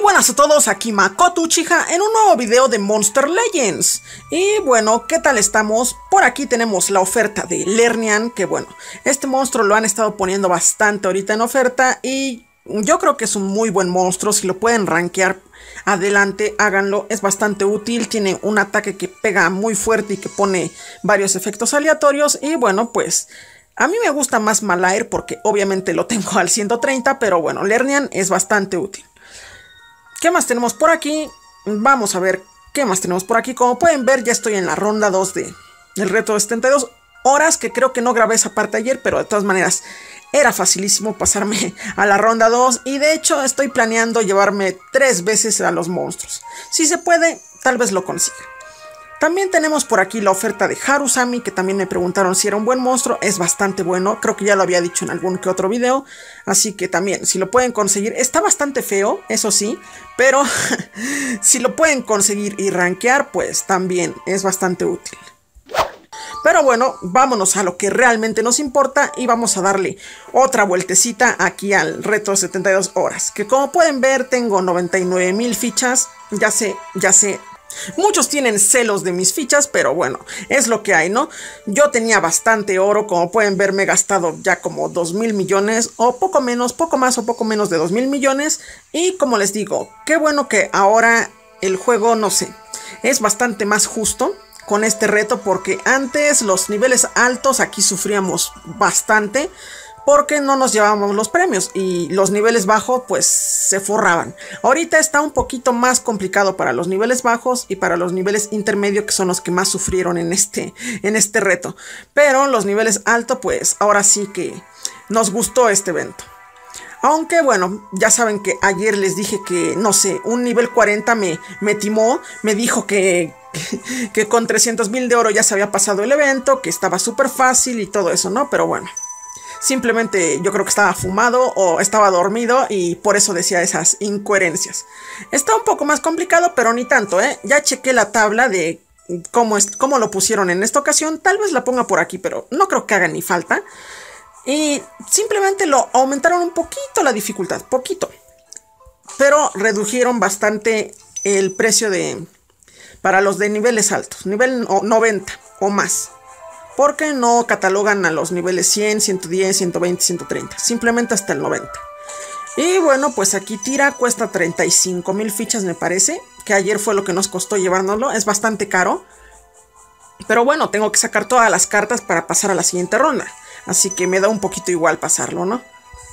buenas a todos, aquí Makoto Uchiha en un nuevo video de Monster Legends. Y bueno, ¿qué tal estamos? Por aquí tenemos la oferta de Lernian, que bueno, este monstruo lo han estado poniendo bastante ahorita en oferta y yo creo que es un muy buen monstruo. Si lo pueden rankear, adelante, háganlo, es bastante útil, tiene un ataque que pega muy fuerte y que pone varios efectos aleatorios y bueno, pues a mí me gusta más Malair porque obviamente lo tengo al 130, pero bueno, Lernian es bastante útil. ¿Qué más tenemos por aquí? Vamos a ver qué más tenemos por aquí. Como pueden ver, ya estoy en la ronda 2 del reto de 72 horas, que creo que no grabé esa parte ayer, pero de todas maneras era facilísimo pasarme a la ronda 2 y de hecho estoy planeando llevarme 3 veces a los monstruos. Si se puede, tal vez lo consiga. También tenemos por aquí la oferta de Harusami, que también me preguntaron si era un buen monstruo. Es bastante bueno, creo que ya lo había dicho en algún que otro video. Así que también, si lo pueden conseguir, está bastante feo, eso sí. Pero si lo pueden conseguir y rankear, pues también es bastante útil. Pero bueno, vámonos a lo que realmente nos importa y vamos a darle otra vueltecita aquí al reto de 72 horas. Que como pueden ver, tengo 99,000 fichas, ya sé. Muchos tienen celos de mis fichas, pero bueno, es lo que hay, ¿no? Yo tenía bastante oro, como pueden ver me he gastado ya como 2,000 millones, o poco más o poco menos de 2,000 millones. Y como les digo, qué bueno que ahora el juego, no sé, es bastante más justo con este reto, porque antes los niveles altos aquí sufríamos bastante, porque no nos llevábamos los premios y los niveles bajos pues se forraban. Ahorita está un poquito más complicado para los niveles bajos y para los niveles intermedios, que son los que más sufrieron en este reto. Pero los niveles altos pues ahora sí que nos gustó este evento. Aunque bueno, ya saben que ayer les dije que, no sé, un nivel 40 me timó, me dijo que con 300,000 de oro ya se había pasado el evento, que estaba súper fácil y todo eso, ¿no? Pero bueno, simplemente yo creo que estaba fumado o estaba dormido y por eso decía esas incoherencias. Está un poco más complicado, pero ni tanto, ¿eh? Ya chequé la tabla de cómo lo pusieron en esta ocasión. Tal vez la ponga por aquí, pero no creo que haga ni falta. Y simplemente lo aumentaron un poquito la dificultad, poquito. Pero redujeron bastante el precio para los de niveles altos, nivel 90 o más. Porque no catalogan a los niveles 100, 110, 120, 130. Simplemente hasta el 90. Y bueno, pues aquí Tira cuesta 35,000 fichas, me parece. Que ayer fue lo que nos costó llevárnoslo. Es bastante caro. Pero bueno, tengo que sacar todas las cartas para pasar a la siguiente ronda. Así que me da un poquito igual pasarlo, ¿no?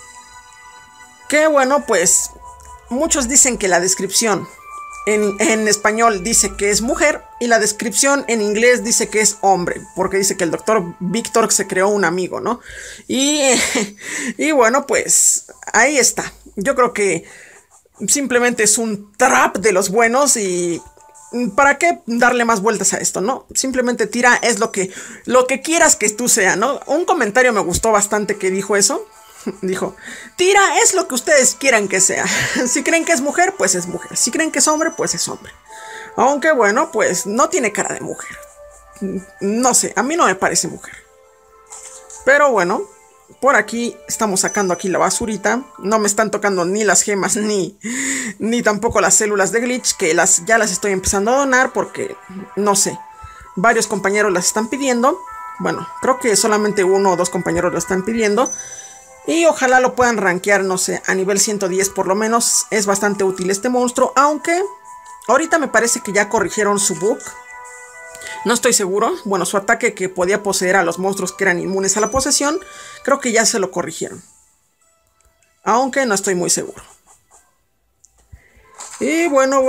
Que bueno, pues muchos dicen que la descripción en español dice que es mujer y la descripción en inglés dice que es hombre, porque dice que el doctor Víctor se creó un amigo, ¿no? Y bueno, pues ahí está. Yo creo que simplemente es un trap de los buenos y ¿para qué darle más vueltas a esto, no? Simplemente Tira es lo que quieras que tú sea, ¿no? Un comentario me gustó bastante que dijo eso. Dijo, Tira es lo que ustedes quieran que sea. Si creen que es mujer, pues es mujer. Si creen que es hombre, pues es hombre. Aunque bueno, pues no tiene cara de mujer. No sé, a mí no me parece mujer. Pero bueno, por aquí estamos sacando aquí la basurita. No me están tocando ni las gemas ni tampoco las células de glitch, que ya las estoy empezando a donar porque, no sé, varios compañeros las están pidiendo. Bueno, creo que solamente 1 o 2 compañeros lo están pidiendo. Y ojalá lo puedan rankear, no sé, a nivel 110 por lo menos. Es bastante útil este monstruo, aunque ahorita me parece que ya corrigieron su bug. No estoy seguro. Bueno, su ataque que podía poseer a los monstruos que eran inmunes a la posesión, creo que ya se lo corrigieron. Aunque no estoy muy seguro. Y bueno.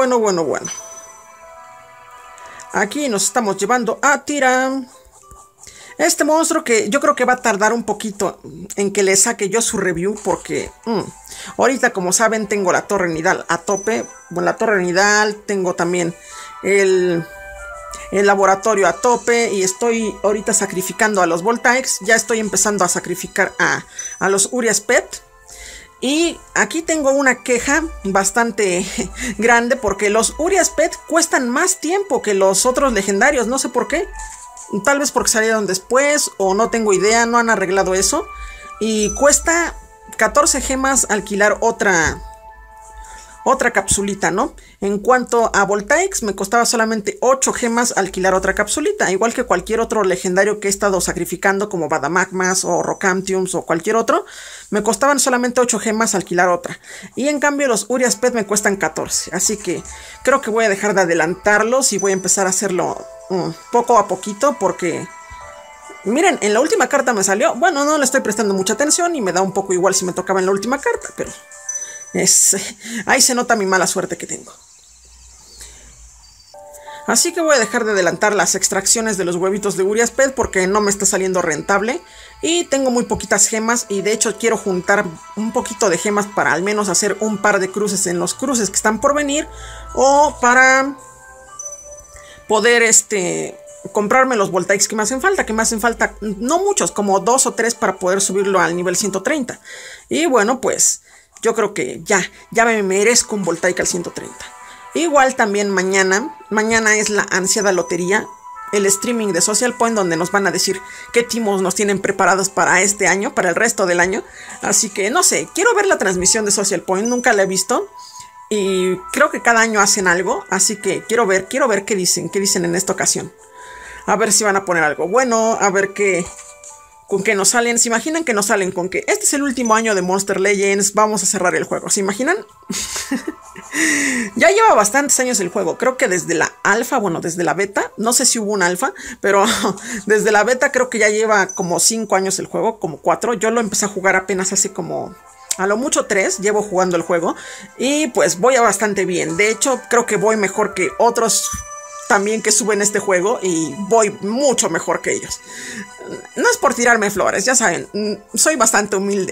Aquí nos estamos llevando a Tira. Este monstruo que yo creo que va a tardar un poquito en que le saque yo su review, porque ahorita, como saben, tengo la torre nidal a tope. Bueno, la torre nidal, tengo también el laboratorio a tope y estoy ahorita sacrificando a los Voltaics. Ya estoy empezando a sacrificar a los Urias Pet. Y aquí tengo una queja bastante grande, porque los Urias Pet cuestan más tiempo que los otros legendarios, no sé por qué. Tal vez porque salieron después o no tengo idea, no han arreglado eso. Y cuesta 14 gemas alquilar otra otra capsulita, ¿no? En cuanto a Voltaix, me costaba solamente 8 gemas alquilar otra capsulita, igual que cualquier otro legendario que he estado sacrificando, como Badamagmas o Rockanthiums o cualquier otro, me costaban solamente 8 gemas alquilar otra. Y en cambio los Uriaspet me cuestan 14, así que creo que voy a dejar de adelantarlos y voy a empezar a hacerlo poco a poquito, porque... Miren, en la última carta me salió... Bueno, no le estoy prestando mucha atención y me da un poco igual si me tocaba en la última carta, pero... ahí se nota mi mala suerte que tengo. Así que voy a dejar de adelantar las extracciones de los huevitos de Uriaspet porque no me está saliendo rentable. Y tengo muy poquitas gemas y de hecho quiero juntar un poquito de gemas para al menos hacer un par de cruces en los cruces que están por venir. O para poder comprarme los Voltaix que me hacen falta, no muchos, como 2 o 3 para poder subirlo al nivel 130. Y bueno, pues yo creo que ya me merezco un Voltaic al 130. Igual también mañana es la ansiada lotería, el streaming de Social Point, donde nos van a decir qué timos nos tienen preparados para este año, para el resto del año. Así que no sé, quiero ver la transmisión de Social Point, nunca la he visto. Y creo que cada año hacen algo, así que quiero ver qué dicen en esta ocasión. A ver si van a poner algo bueno, a ver con qué nos salen. ¿Se imaginan que nos salen con que este es el último año de Monster Legends, vamos a cerrar el juego? ¿Se imaginan? Ya lleva bastantes años el juego, creo que desde la alfa, bueno, desde la beta, no sé si hubo un alfa, pero desde la beta creo que ya lleva como 5 años el juego, como 4. Yo lo empecé a jugar apenas hace como... a lo mucho 3 llevo jugando el juego y pues voy a bastante bien. De hecho, creo que voy mejor que otros también que suben este juego y voy mucho mejor que ellos. No es por tirarme flores, ya saben, soy bastante humilde.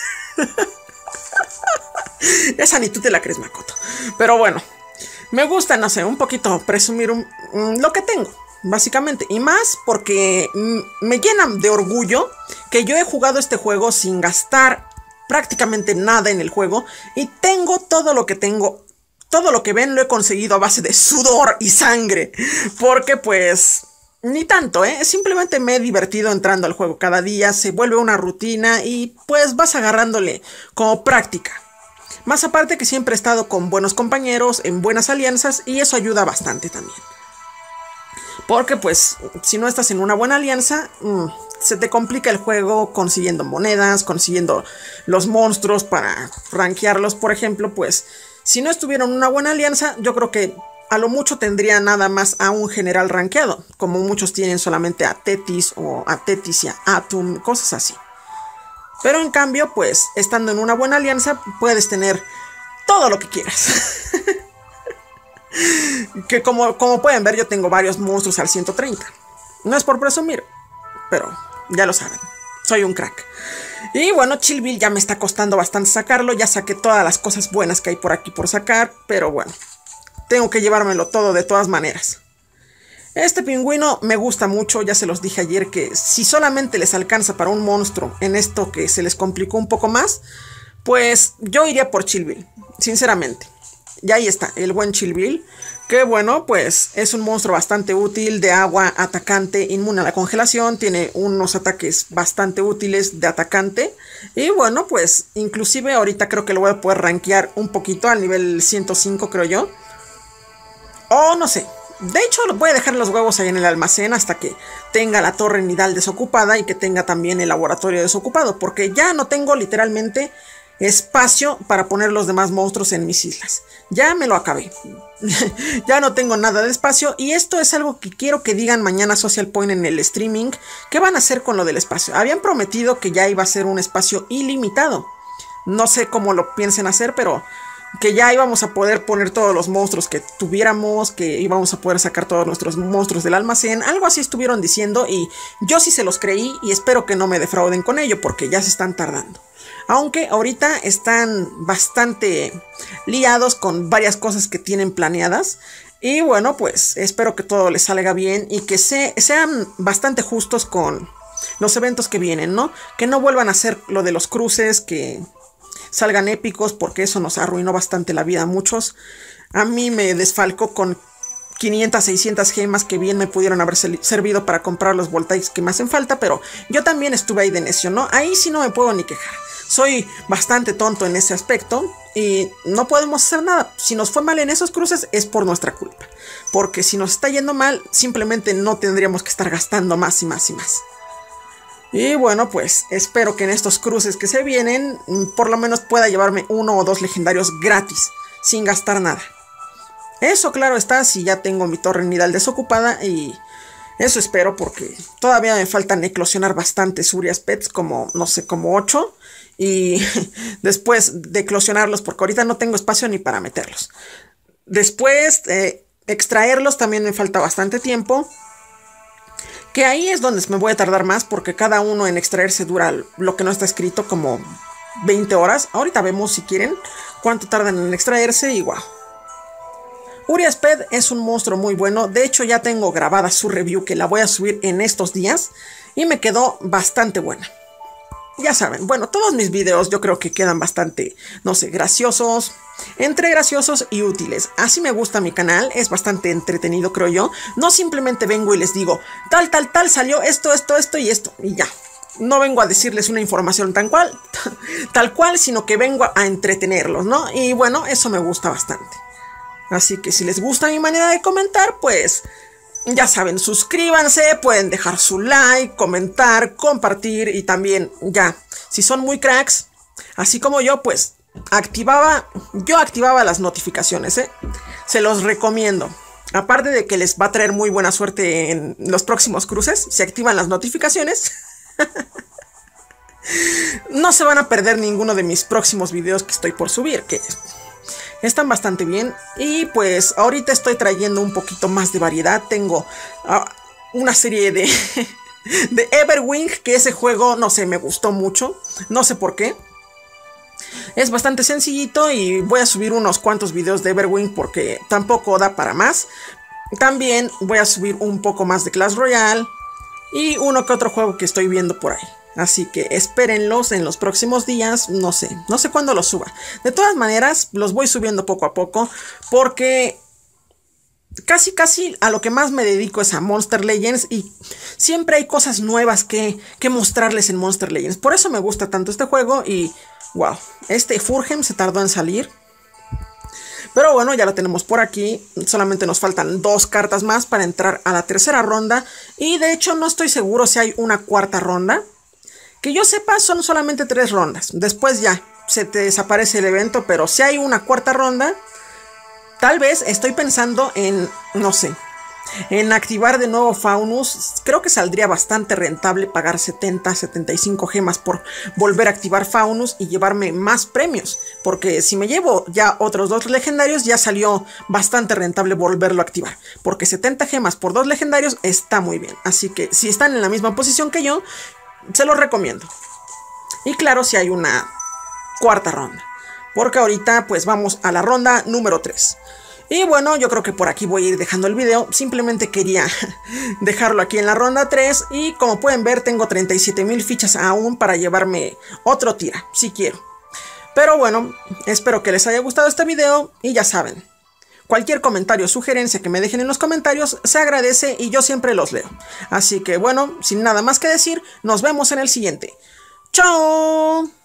Esa ni tú te la crees, Makoto. Pero bueno, me gusta, no sé, un poquito presumir lo que tengo, básicamente. Y más porque me llenan de orgullo que yo he jugado este juego sin gastar prácticamente nada en el juego y tengo todo lo que tengo. Todo lo que ven lo he conseguido a base de sudor y sangre. Porque pues ni tanto, simplemente me he divertido entrando al juego cada día. Se vuelve una rutina y pues vas agarrándole como práctica. Más aparte que siempre he estado con buenos compañeros, en buenas alianzas, y eso ayuda bastante también. Porque pues si no estás en una buena alianza, se te complica el juego consiguiendo monedas, consiguiendo los monstruos para rankearlos, por ejemplo. Pues si no estuviera en una buena alianza, yo creo que a lo mucho tendría nada más a un general rankeado, como muchos tienen solamente a Tetis o a Tetis y a Atum, cosas así. Pero en cambio, pues estando en una buena alianza puedes tener todo lo que quieras. Que como pueden ver, yo tengo varios monstruos al 130. No es por presumir, pero ya lo saben, soy un crack. Y bueno, Chillbill ya me está costando bastante sacarlo. Ya saqué todas las cosas buenas que hay por aquí por sacar, pero bueno, tengo que llevármelo todo de todas maneras. Este pingüino me gusta mucho, ya se los dije ayer que si solamente les alcanza para un monstruo en esto que se les complicó un poco más, pues yo iría por Chillbill, sinceramente. Y ahí está, el buen Chillbill, que bueno, pues es un monstruo bastante útil, de agua, atacante, inmune a la congelación, tiene unos ataques bastante útiles de atacante. Y bueno, pues inclusive ahorita creo que lo voy a poder rankear un poquito al nivel 105, creo yo. O no sé. De hecho, voy a dejar los huevos ahí en el almacén hasta que tenga la torre nidal desocupada y que tenga también el laboratorio desocupado, porque ya no tengo literalmente espacio para poner los demás monstruos en mis islas. Ya me lo acabé. Ya no tengo nada de espacio y esto es algo que quiero que digan mañana Social Point en el streaming. ¿Qué van a hacer con lo del espacio? Habían prometido que ya iba a ser un espacio ilimitado. No sé cómo lo piensen hacer, pero que ya íbamos a poder poner todos los monstruos que tuviéramos, que íbamos a poder sacar todos nuestros monstruos del almacén. Algo así estuvieron diciendo y yo sí se los creí y espero que no me defrauden con ello porque ya se están tardando. Aunque ahorita están bastante liados con varias cosas que tienen planeadas. Y bueno, pues espero que todo les salga bien y que sean bastante justos con los eventos que vienen, ¿no? Que no vuelvan a hacer lo de los cruces, que salgan épicos, porque eso nos arruinó bastante la vida a muchos. A mí me desfalcó con 500, 600 gemas que bien me pudieron haber servido para comprar los Voltaics que me hacen falta, pero yo también estuve ahí de necio, ¿no? Ahí sí no me puedo ni quejar. soy bastante tonto en ese aspecto y no podemos hacer nada. Si nos fue mal en esos cruces es por nuestra culpa. Porque si nos está yendo mal, simplemente no tendríamos que estar gastando más y más y más. Y bueno, pues espero que en estos cruces que se vienen, por lo menos pueda llevarme 1 o 2 legendarios gratis, sin gastar nada. Eso claro está si ya tengo mi torre nidal desocupada y eso espero porque todavía me faltan eclosionar bastantes Urias Pets, como no sé, como 8. Y después de eclosionarlos, porque ahorita no tengo espacio ni para meterlos. Después extraerlos también me falta bastante tiempo. Que ahí es donde me voy a tardar más porque cada uno en extraerse dura lo que no está escrito como 20 horas. Ahorita vemos si quieren cuánto tardan en extraerse y wow. Urias Pet es un monstruo muy bueno. De hecho ya tengo grabada su review que la voy a subir en estos días. Y me quedó bastante buena. Ya saben, bueno, todos mis videos yo creo que quedan bastante, no sé, graciosos, entre graciosos y útiles. Así me gusta mi canal, es bastante entretenido creo yo. No simplemente vengo y les digo, tal, salió esto y esto, y ya. No vengo a decirles una información tal cual, sino que vengo a entretenerlos, ¿no? Y bueno, eso me gusta bastante. Así que si les gusta mi manera de comentar, pues ya saben, suscríbanse, pueden dejar su like, comentar, compartir y también, ya, si son muy cracks, así como yo, pues activaba las notificaciones, se los recomiendo. Aparte de que les va a traer muy buena suerte en los próximos cruces, si activan las notificaciones, no se van a perder ninguno de mis próximos videos que estoy por subir, que están bastante bien. Y pues ahorita estoy trayendo un poquito más de variedad. Tengo una serie de Everwing, que ese juego, no sé, me gustó mucho. No sé por qué. Es bastante sencillito y voy a subir unos cuantos videos de Everwing porque tampoco da para más. También voy a subir un poco más de Clash Royale y uno que otro juego que estoy viendo por ahí. Así que espérenlos en los próximos días, no sé cuándo los suba. De todas maneras, los voy subiendo poco a poco porque casi a lo que más me dedico es a Monster Legends y siempre hay cosas nuevas que mostrarles en Monster Legends. Por eso me gusta tanto este juego y wow, este Furgem se tardó en salir. Pero bueno, ya lo tenemos por aquí. Solamente nos faltan 2 cartas más para entrar a la tercera ronda. Y de hecho no estoy seguro si hay una cuarta ronda. Que yo sepa son solamente 3 rondas. Después ya se te desaparece el evento. Pero si hay una cuarta ronda, tal vez estoy pensando en, no sé, en activar de nuevo Faunus. Creo que saldría bastante rentable pagar 75 gemas por volver a activar Faunus y llevarme más premios. Porque si me llevo ya otros 2 legendarios, ya salió bastante rentable volverlo a activar. Porque 70 gemas por 2 legendarios está muy bien. Así que si están en la misma posición que yo, se los recomiendo. Y claro, si hay una cuarta ronda. Porque ahorita pues vamos a la ronda número 3. Y bueno, yo creo que por aquí voy a ir dejando el video. Simplemente quería dejarlo aquí en la ronda 3. Y como pueden ver, tengo 37,000 fichas aún para llevarme otro tira, si quiero. Pero bueno, espero que les haya gustado este video. Y ya saben, cualquier comentario o sugerencia que me dejen en los comentarios se agradece y yo siempre los leo. Así que bueno, sin nada más que decir, nos vemos en el siguiente. ¡Chao!